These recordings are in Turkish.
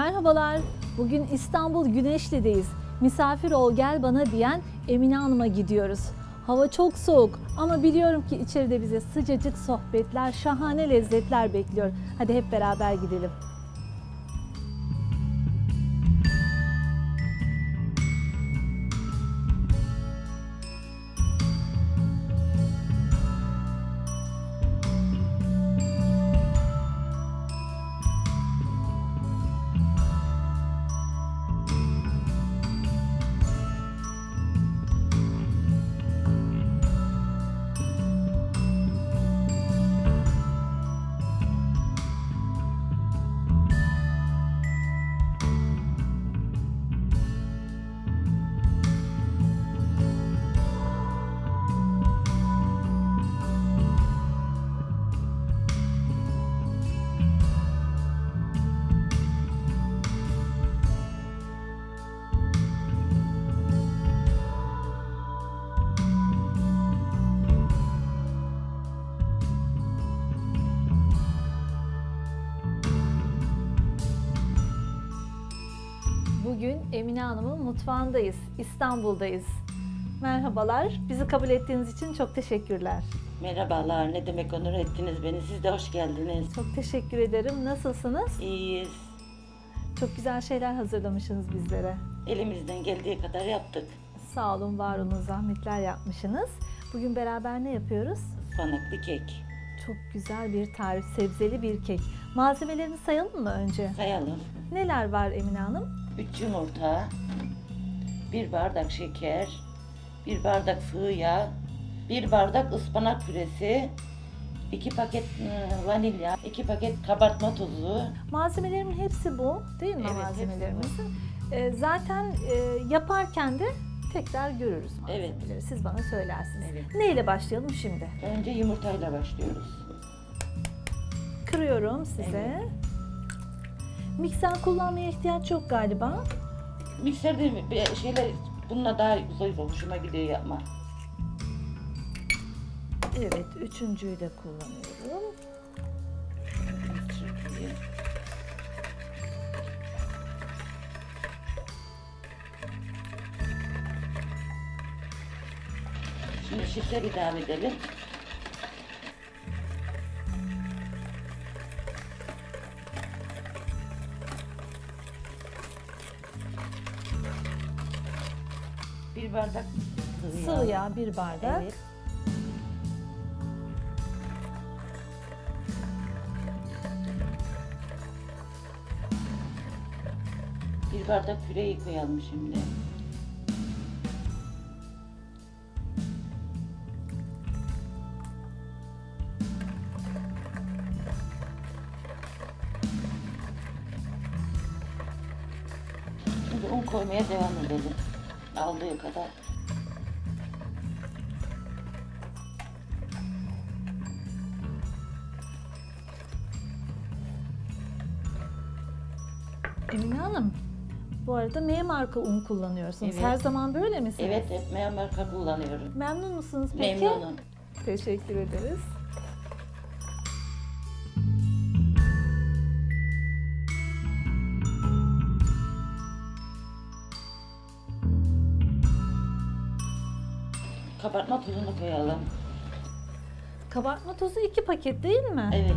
Merhabalar, bugün İstanbul Güneşli'deyiz. Misafir ol gel bana diyen Emine Hanım'a gidiyoruz. Hava çok soğuk ama biliyorum ki içeride bize sıcacık sohbetler, şahane lezzetler bekliyor. Hadi hep beraber gidelim. Bugün Emine Hanım'ın mutfağındayız, İstanbul'dayız. Merhabalar, bizi kabul ettiğiniz için çok teşekkürler. Merhabalar, ne demek onur ettiniz beni, siz de hoş geldiniz. Çok teşekkür ederim. Nasılsınız? İyiyiz. Çok güzel şeyler hazırlamışsınız bizlere. Elimizden geldiği kadar yaptık. Sağ olun, var olun, zahmetler yapmışsınız. Bugün beraber ne yapıyoruz? Ispanaklı kek. Çok güzel bir tarif, sebzeli bir kek. Malzemelerini sayalım mı önce? Sayalım. Neler var Emine Hanım? 3 yumurta, 1 bardak şeker, 1 bardak sıvı yağ, 1 bardak ıspanak püresi, 2 paket vanilya, 2 paket kabartma tozu. Malzemelerimin hepsi bu, değil mi Evet, malzemelerimizin? Zaten yaparken de tekrar görürüz malzemeleri. Evet. Siz bana söylersiniz. Evet. Neyle başlayalım şimdi? Önce yumurtayla başlıyoruz. Kırıyorum size. Evet. Mikser kullanmaya ihtiyaç yok galiba. Mikserde bir şeyler bununla daha güzel, hoşuma gidiyor yapma. Evet, üçüncüyü de kullanıyorum. Şimdi şeker ilave edelim. Bir bardak Sıvı yağ 1 bardak. Evet. Bir bardak püreyi koyalım şimdi. Şimdi un koymaya devam edelim. Aldığı kadar. Emine Hanım, bu arada M marka un kullanıyorsunuz. Evet. Her zaman böyle misiniz? Evet, hep marka kullanıyorum. Memnun musunuz peki? Memnunum. Teşekkür ederiz. Kabartma tozunu koyalım. Kabartma tozu 2 paket değil mi? Evet.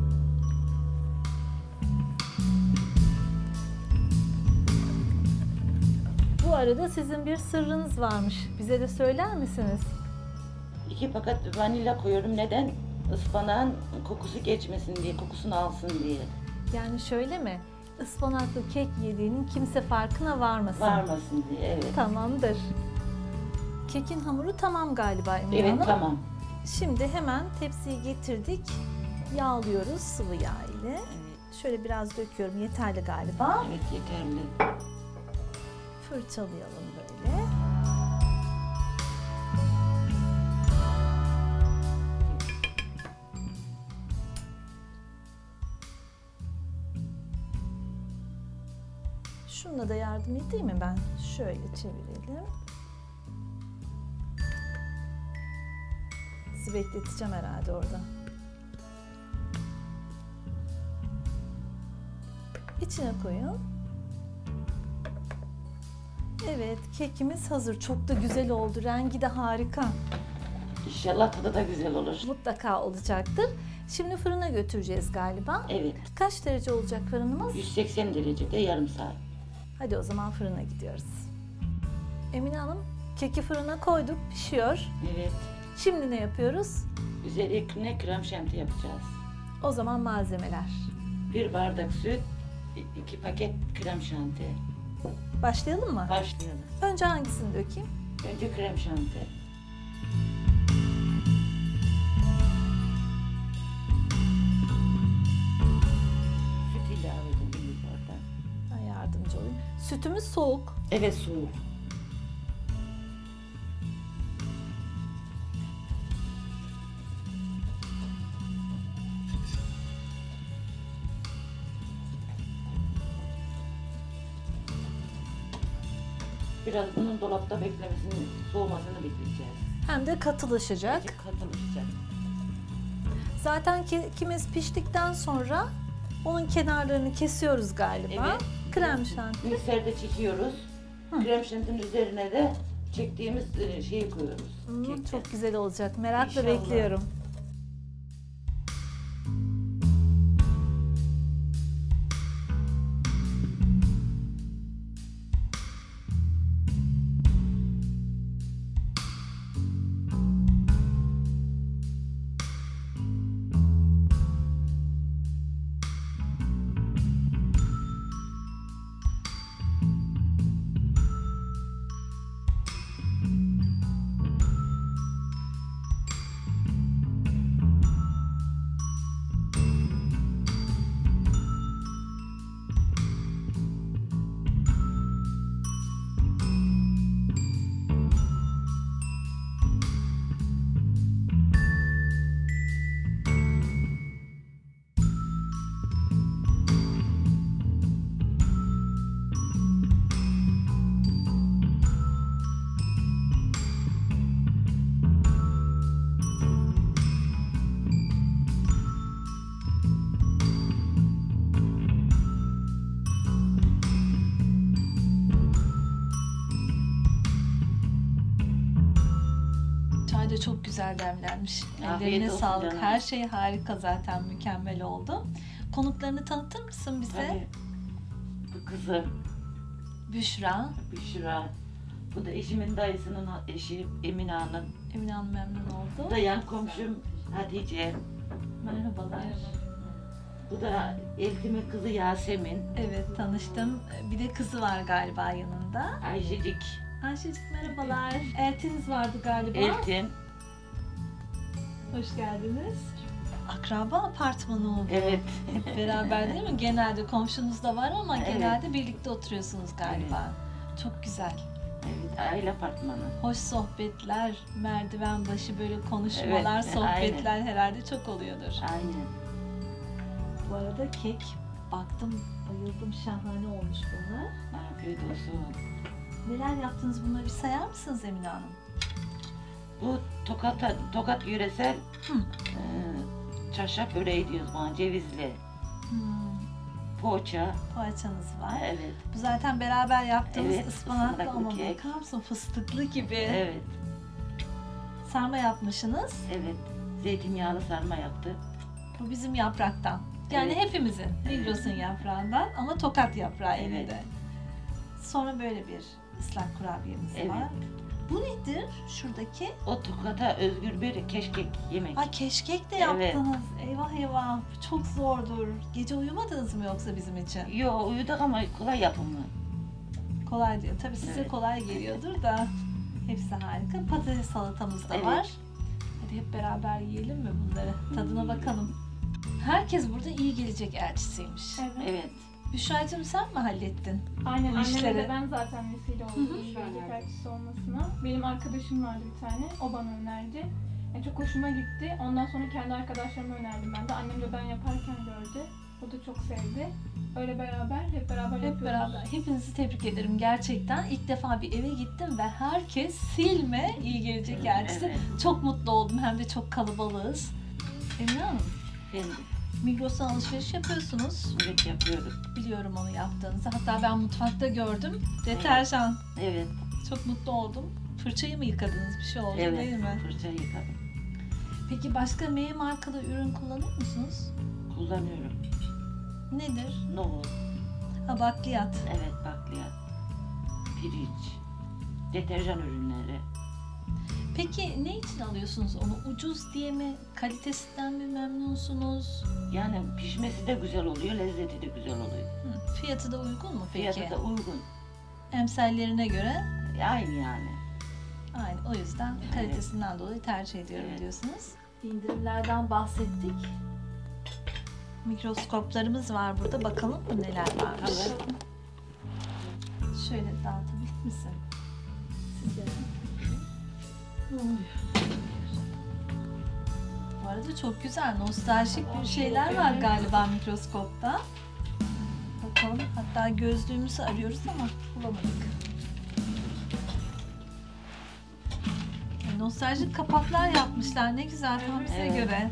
Bu arada sizin bir sırrınız varmış. Bize de söyler misiniz? 2 paket vanilya koyuyorum. Neden? Ispanağın kokusu geçmesin diye, kokusunu alsın diye. Yani şöyle mi? Ispanaklı kek yediğinin kimse farkına varmasın. Varmasın diye, evet. Tamamdır. Kekin hamuru tamam galiba Emine Evet, Hanım. tamam. Şimdi hemen tepsiyi getirdik. Yağlıyoruz sıvı yağ ile. Evet. Şöyle biraz döküyorum. Yeterli galiba. Evet, yeterli. Fırçalayalım böyle. Şununla da yardım edeyim mi ben? Şöyle çevirelim. Sizi bekleteceğim herhalde orada. İçine koyun. Evet, kekimiz hazır. Çok da güzel oldu. Rengi de harika. İnşallah tadı da güzel olur. Mutlaka olacaktır. Şimdi fırına götüreceğiz galiba. Evet. Kaç derece olacak fırınımız? 180 derecede yarım saat. Hadi o zaman fırına gidiyoruz. Emine Hanım, keki fırına koyduk, pişiyor. Evet. Şimdi ne yapıyoruz? Üzerine krem şanti yapacağız. O zaman malzemeler. 1 bardak süt, 2 paket krem şanti. Başlayalım mı? Başlayalım. Önce hangisini dökeyim? Önce krem şanti. Süt ilave edelim oradan. Ben yardımcı olayım. Sütümüz soğuk. Evet, soğuk. Biraz bunun dolapta beklemesini, soğumasını bekleyeceğiz. Hem de katılaşacak. Azıcık katılaşacak. Zaten kekimiz piştikten sonra onun kenarlarını kesiyoruz galiba. Evet. Krem şanti. Mikserde çekiyoruz. Hı. Krem şantinin üzerine de çektiğimiz şeyi koyuyoruz. Kekten. Çok güzel olacak. Merakla İnşallah. bekliyorum. Çay da çok güzel demlenmiş. Afiyet Ellerine olsun sağlık. canım. Her şey harika zaten. Mükemmel oldu. Konuklarını tanıtır mısın bize? Tabii. Bu kızım Büşra. Büşra. Bu da eşimin dayısının eşi Emine Hanım. Emine Hanım memnun Bu oldu. da yan komşum Hatice. Merhabalar. Bu da Eltim'in kızı Yasemin. Evet, tanıştım. Bir de kızı var galiba yanında. Ayşecik. Ayşecik merhabalar. Eltiniz vardı galiba. Eltin. Hoş geldiniz. Akraba apartmanı oldu. Evet. Hep beraber değil mi? Genelde komşunuz da var ama Evet. genelde birlikte oturuyorsunuz galiba. Çok güzel. Evet, aile apartmanı. Hoş sohbetler, merdiven başı böyle konuşmalar, Evet, sohbetler herhalde çok oluyordur. Aynen. Bu arada kek, baktım, bayıldım, şahane olmuş bunlar. Afiyet olsun. Neler yaptınız bunları bir sayar mısınız Emine Hanım? Bu Tokat yöresel Hı. çarşaf böreği diyoruz bana, cevizli. Poğaça. Poğaçanız var. Evet. Bu zaten beraber yaptığımız Evet, ıspanaklı ıspanaklı ama kek. bakar mısın fıstıklı gibi. Evet. Sarma yapmışsınız. Evet. Zeytinyağlı sarma yaptık. Bu bizim yapraktan. Yani Evet. hepimizin. Migros'un yaprağından ama Tokat yaprağı yine Evet. de. Sonra böyle bir ıslak kurabiyemiz Evet. var. Bu nedir şuradaki? O Tokat'a özgür bir keşkek yemek. Ha keşkek de Evet. yaptınız. Eyvah eyvah. Çok zordur. Gece uyumadınız mı yoksa bizim için? Yo, uyuduk ama kolay yapımı. Kolay diyor. Tabii size Evet. kolay geliyordur da. Hepsi harika. Patates salatamız da Evet. var. Hadi hep beraber yiyelim mi bunları? Tadına bakalım. Herkes burada iyi gelecek elçisiymiş. Evet. Evet. Büşra'cığım sen mi hallettin? Aynen Bu anneme işleri. de ben zaten vesile Hı oldum hı. gelecek elçisi olmasına. Benim arkadaşım vardı bir tane, o bana önerdi. Yani çok hoşuma gitti. Ondan sonra kendi arkadaşlarıma önerdim ben de. Annem de ben yaparken gördü. O da çok sevdi. Öyle hep beraber Hep yapıyoruz. beraber. Hepinizi tebrik ederim gerçekten. İlk defa bir eve gittim ve herkes silme iyi gelecek elçisi. Evet. Çok mutlu oldum hem de çok kalabalığız. Emine Hanım, Efendim. Migros'tan alışveriş yapıyorsunuz. Evet, yapıyorum. Biliyorum onu yaptığınızı. Hatta ben mutfakta gördüm. Deterjan. Evet. Çok mutlu oldum. Fırçayı mı yıkadınız? Bir şey oldu Evet. değil mi? Fırça yıkadım. Peki başka M markalı ürün kullanıyor musunuz? Kullanıyorum. Nedir? Nohut. Ha, bakliyat. Evet, bakliyat. Pirinç. Deterjan ürünleri. Peki ne için alıyorsunuz onu? Ucuz diye mi? Kalitesinden mi memnunsunuz? Yani pişmesi de güzel oluyor, lezzeti de güzel oluyor. Fiyatı da uygun mu peki? Fiyatı da uygun. Emsallerine göre Aynı yani. aynı. O yüzden kalitesinden dolayı tercih ediyorum Evet. diyorsunuz. İndirimlerden bahsettik. Mikroskoplarımız var burada. Bakalım mı neler varmış. Tamam. Şöyle dağıtabilir misin? Size. Bu arada çok güzel, nostaljik bir şeyler var galiba mikroskopta. Bakalım, hatta gözlüğümüzü arıyoruz ama bulamadık. Nostaljik kapaklar yapmışlar, ne güzel tam size Evet. göre.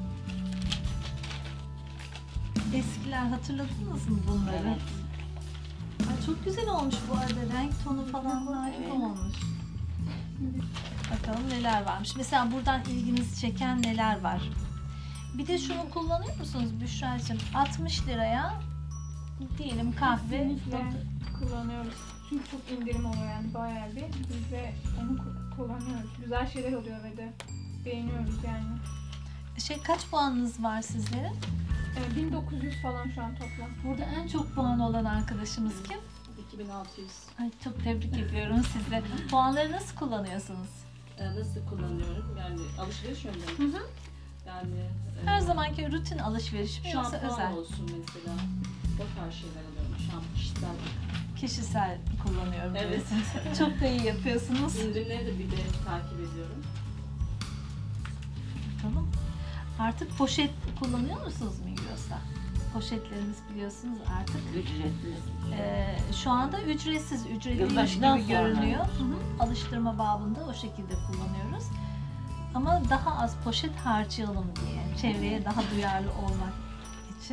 Eskiler, hatırladınız mı bunları? Evet. Ay, çok güzel olmuş bu arada, renk tonu falan harika Evet. olmuş. Bakalım neler varmış. Mesela buradan ilginizi çeken neler var? Bir de şunu kullanıyor musunuz Büşra'cığım? 60 liraya diyelim kahve. Kesinlikle kullanıyoruz. Çünkü çok indirim oluyor yani bayağı bir. Biz de onu kullanıyoruz. Güzel şeyler oluyor ve de beğeniyoruz yani. Kaç puanınız var sizlerin? 1900 falan şu an toplam. Burada en çok puan olan arkadaşımız kim? 2600. Ay, çok tebrik ediyorum sizi. Puanları nasıl kullanıyorsunuz? Nasıl kullanıyorum? Yani alışveriş yönleri. Hı hı. Yani Her zamanki rutin alışveriş mi yoksa şampuan özel? olsun mesela. O tarz şeyler alıyorum. Kişisel. Kişisel kullanıyorum Evet. diyorsunuz. Çok da iyi yapıyorsunuz. İndirimleri de bir de takip ediyorum. Tamam. Artık poşet kullanıyor musunuz Migros'ta? Poşetlerimiz biliyorsunuz artık. Ücretli. Şu anda ücretsiz, ücretliymiş Yılbaşından gibi sonra. görünüyor. Hı hı. Alıştırma babında o şekilde kullanıyoruz. Ama daha az poşet harcayalım diye, çevreye daha duyarlı olmak için.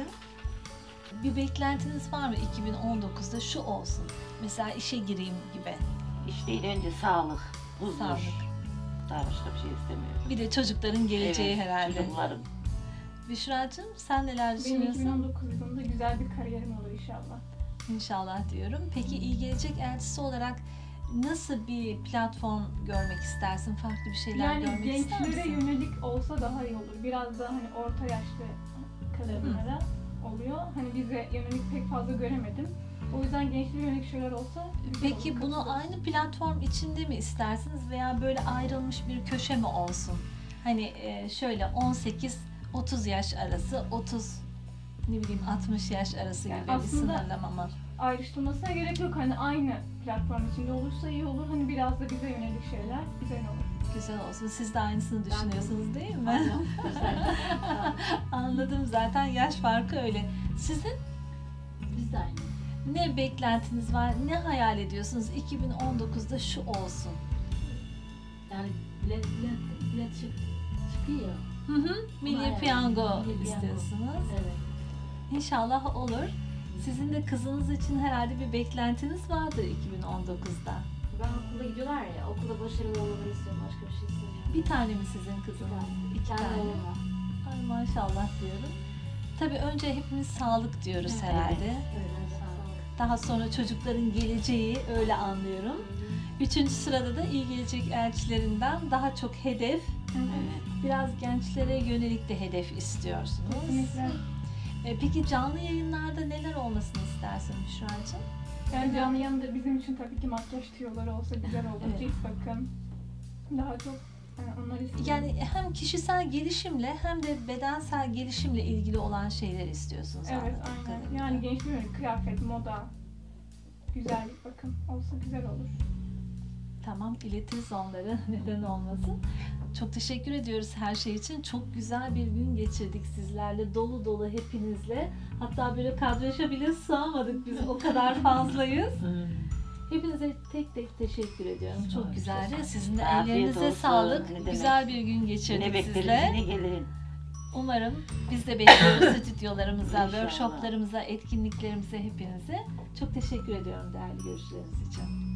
Bir beklentiniz var mı 2019'da şu olsun? Mesela işe gireyim gibi. İş değil, önce sağlık, huzur. Sağlık. Daha başka bir şey istemiyorum. Bir de çocukların geleceği Evet, herhalde. çocuklarım. Büşra'cığım sen neler Benim düşünüyorsun? 2019 yılında güzel bir kariyerim olur inşallah. İnşallah diyorum. Peki iyi gelecek elçisi olarak nasıl bir platform görmek istersin? Farklı bir şeyler Yani görmek ister gençlere misin? yönelik olsa daha iyi olur. Biraz da hani orta yaşlı kadınlara oluyor. Hani bize yönelik pek fazla göremedim. O yüzden gençlere yönelik şeyler olsa güzel Peki olur, bunu katılırız. aynı platform içinde mi istersiniz veya böyle ayrılmış bir köşe mi olsun? Hani şöyle 18-30 yaş arası, 30 ne bileyim 60 yaş arası Yani gibi bir aslında- sınırlama mı? Ayrıştırmasına gerek yok. Hani aynı platform içinde olursa iyi olur. Hani biraz da bize yönelik şeyler güzel olur. Güzel olsun. Siz de aynısını de. düşünüyorsunuz değil mi? Aynen. Güzel. Anladım, zaten yaş farkı öyle. Sizin Biz de aynı. ne beklentiniz var? Ne hayal ediyorsunuz? 2019'da şu olsun. Yani bilet çıkıyor. Hı hı. Milli Hayal. piyango Milli piyango. istiyorsunuz. Evet. İnşallah olur. Sizin de kızınız için herhalde bir beklentiniz vardır 2019'da. Ben okula gidiyorlar ya, okulda başarılı olmalarını istiyorum, başka bir şey istemiyorum. Bir tane mi sizin kızınız? İki Kendi tane. oğluma. Ay maşallah diyorum. Tabii önce hepimiz sağlık diyoruz Evet. herhalde. Evet, sağlık. Daha sonra çocukların geleceği, öyle anlıyorum. Üçüncü sırada da iyi gelecek elçilerinden daha çok hedef, Evet. biraz gençlere yönelik de hedef istiyorsunuz. Kesinlikle. Peki canlı yayınlarda neler olmasını istersin Büşra'cığım? Yani canlı yanında bizim için tabii ki makyaj tüyoları olsa güzel olur. Evet. Cilt bakım. Daha çok onları istiyorum. Yani hem kişisel gelişimle hem de bedensel gelişimle ilgili olan şeyler istiyorsunuz. Evet, anladığım aynen. kadarıyla. Yani gençliğe yönelik kıyafet, moda, güzellik bakım olsa güzel olur. Tamam, iletiriz onları. Neden olmasın. Çok teşekkür ediyoruz her şey için. Çok güzel bir gün geçirdik sizlerle. Dolu dolu hepinizle. Hatta böyle kadraja bile sığamadık biz. O kadar fazlayız. Hepinize tek tek teşekkür ediyorum. Çok Sağ güzeldi. olun. Sizin de Afiyet ellerinize olsun. sağlık. Ne demek. Güzel bir gün Yine geçirdik bekleriz, sizle. yine gelin. Umarım biz de bekliyoruz stüdyolarımıza, İnşallah. workshoplarımıza, etkinliklerimize hepinizi. Çok teşekkür ediyorum değerli görüşleriniz için.